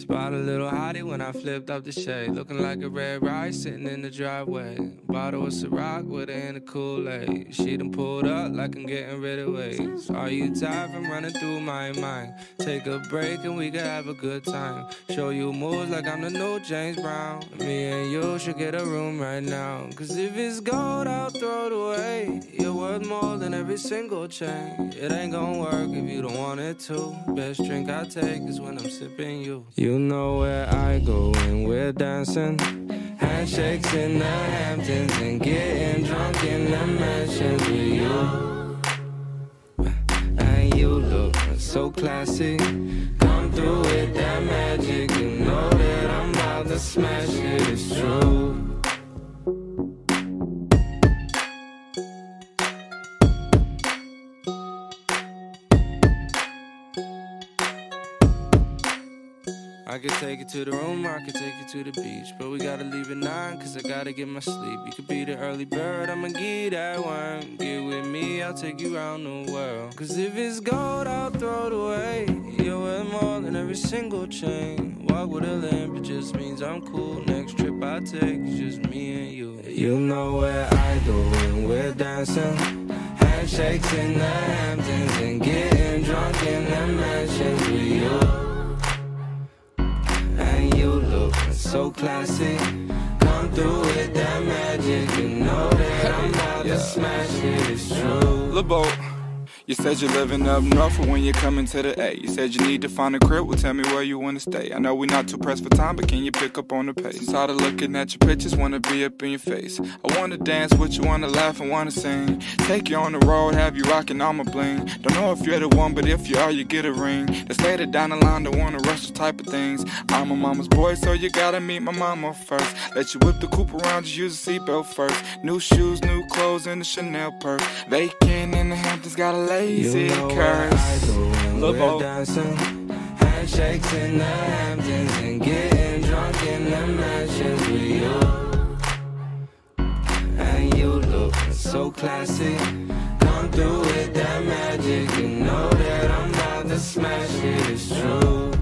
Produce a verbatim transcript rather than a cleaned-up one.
Spot a little hottie when I flipped up the shade, looking like a red rice sitting in the driveway. Bottle of Ciroc with her in the Kool-Aid. She done pulled up like I'm getting rid of waves. Are you tired from running through my mind? Take a break and we can have a good time. Show you moves like I'm the new James Brown. Me and you should get a room right now. Cause if it's gold, I'll throw it away. You're worth more than every single chain. It ain't gonna work if you don't want it to. Best drink I take is when I'm sipping you. You know where I go when we're dancing. Handshakes in the Hamptons and getting drunk in the mansions with you. And you look so classy. Come through with that magic. You know that I'm about to smash it, it's true. I could take you to the room, I could take you to the beach, but we gotta leave at nine, cause I gotta get my sleep. You could be the early bird, I'ma give you that worm. Get with me, I'll take you around the world. Cause if it's gold, I'll throw it away. You're worth more than every single chain. Walk with a limp, it just means I'm cool. Next trip I take is just me and you. You know where I go when we're dancing. Handshakes in the Hamptons and getting drunk in the mansions with you. And you look so classy. Come through with that magic. You know that I'm about yeah. to smash it, it's true. Lil' Bo, you said you're living up north, but when you're coming to the A, you said you need to find a crib, well tell me where you wanna stay. I know we're not too pressed for time, but can you pick up on the pace? Tired of looking at your pictures, wanna be up in your face. I wanna dance with you, wanna laugh and wanna sing. Take you on the road, have you rocking all my bling. Don't know if you're the one, but if you are, you get a ring. Just later down the line, don't wanna rush those type of things. I'm a mama's boy, so you gotta meet my mama first. Let you whip the coupe around, just use a seatbelt first. New shoes, new clothes, and a Chanel purse. Vacant in the Hamptons, got a lazy you know curse. I go when we're dancing. Handshakes in the Hamptons and getting drunk in the mansions with you. And you look so classy. Come through with that magic. You know that I'm about to smash it, it's true.